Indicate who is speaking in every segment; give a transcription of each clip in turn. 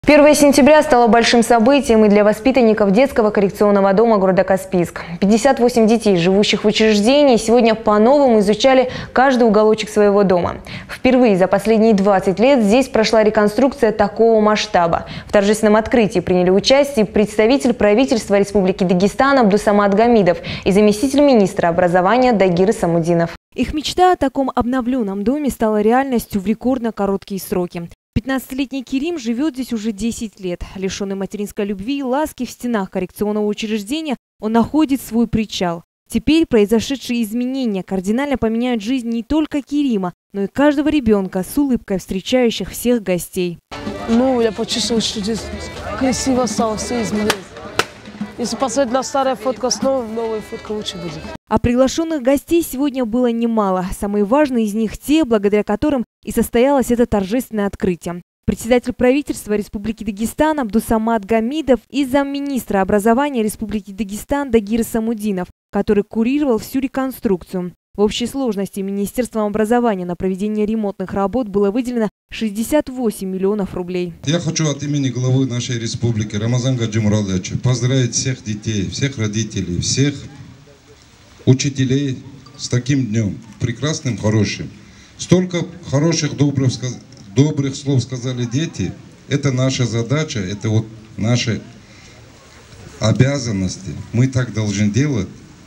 Speaker 1: 1 сентября стало большим событием и для воспитанников детского коррекционного дома города Каспийск. 58 детей, живущих в учреждении, сегодня по-новому изучали каждый уголочек своего дома. Впервые за последние 20 лет здесь прошла реконструкция такого масштаба. В торжественном открытии приняли участие представитель правительства Республики Дагестан Абдусамат Гамидов и заместитель министра образования Дагир Самудинов.
Speaker 2: Их мечта о таком обновленном доме стала реальностью в рекордно короткие сроки. 15-летний Керим живет здесь уже 10 лет. Лишенный материнской любви и ласки в стенах коррекционного учреждения, он находит свой причал. Теперь произошедшие изменения кардинально поменяют жизнь не только Керима, но и каждого ребенка, с улыбкой встречающих всех гостей.
Speaker 3: Я почувствовал, что здесь красиво стало, все изменилось. Если посмотреть на старую фотку с новой фотка лучше будет.
Speaker 2: А приглашенных гостей сегодня было немало. Самые важные из них те, благодаря которым и состоялось это торжественное открытие. Председатель правительства Республики Дагестан Абдусамат Гамидов и замминистра образования Республики Дагестан Дагир Самудинов, который курировал всю реконструкцию. В общей сложности Министерством образования на проведение ремонтных работ было выделено 68 миллионов рублей.
Speaker 4: Я хочу от имени главы нашей республики Рамазана Гаджимураловича поздравить всех детей, всех родителей, всех учителей с таким днем, прекрасным, хорошим. Столько хороших, добрых слов сказали дети. Это наша задача, это вот наши обязанности. Мы так должны делать.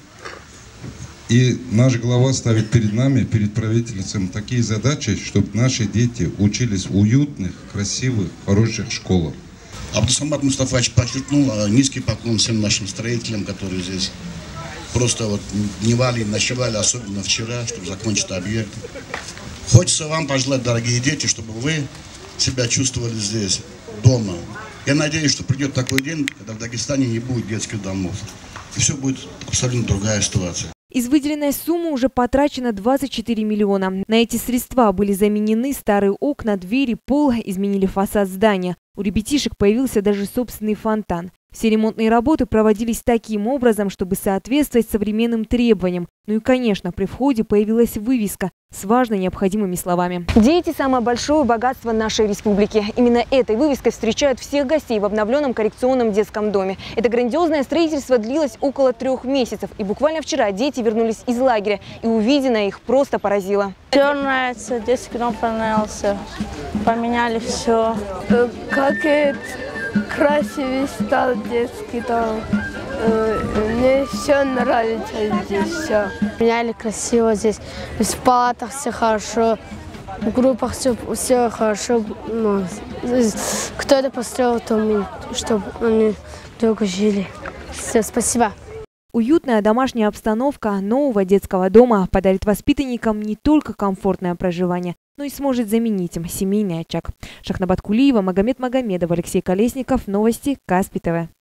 Speaker 4: И наш глава ставит перед нами, перед правительством такие задачи, чтобы наши дети учились в уютных, красивых, хороших школах.
Speaker 5: Абдусамат Мустафаевич подчеркнул низкий поклон всем нашим строителям, которые здесь просто дневали, ночевали, особенно вчера, чтобы закончить объект. Хочется вам пожелать, дорогие дети, чтобы вы себя чувствовали здесь, дома. Я надеюсь, что придет такой день, когда в Дагестане не будет детских домов. И все будет абсолютно другая ситуация.
Speaker 2: Из выделенной суммы уже потрачено 24 миллиона. На эти средства были заменены старые окна, двери, пол, изменили фасад здания. У ребятишек появился даже собственный фонтан. Все ремонтные работы проводились таким образом, чтобы соответствовать современным требованиям. Ну и, конечно, при входе появилась вывеска с важно необходимыми словами.
Speaker 1: Дети – самое большое богатство нашей республики. Именно этой вывеской встречают всех гостей в обновленном коррекционном детском доме. Это грандиозное строительство длилось около 3 месяцев. И буквально вчера дети вернулись из лагеря. И увиденное их просто поразило.
Speaker 6: Все нравится, детский дом понравился. Поменяли все.
Speaker 7: Как красивый стал детский дом. Мне все нравится здесь, все.
Speaker 6: Поменяли красиво здесь. В палатах все хорошо, в группах все хорошо. Кто это построил, то чтобы они долго жили. Все, спасибо.
Speaker 2: Уютная домашняя обстановка нового детского дома подарит воспитанникам не только комфортное проживание, но и сможет заменить им семейный очаг. Шахнабат Кулиева, Магомед Магомедов, Алексей Колесников. Новости Каспий ТВ.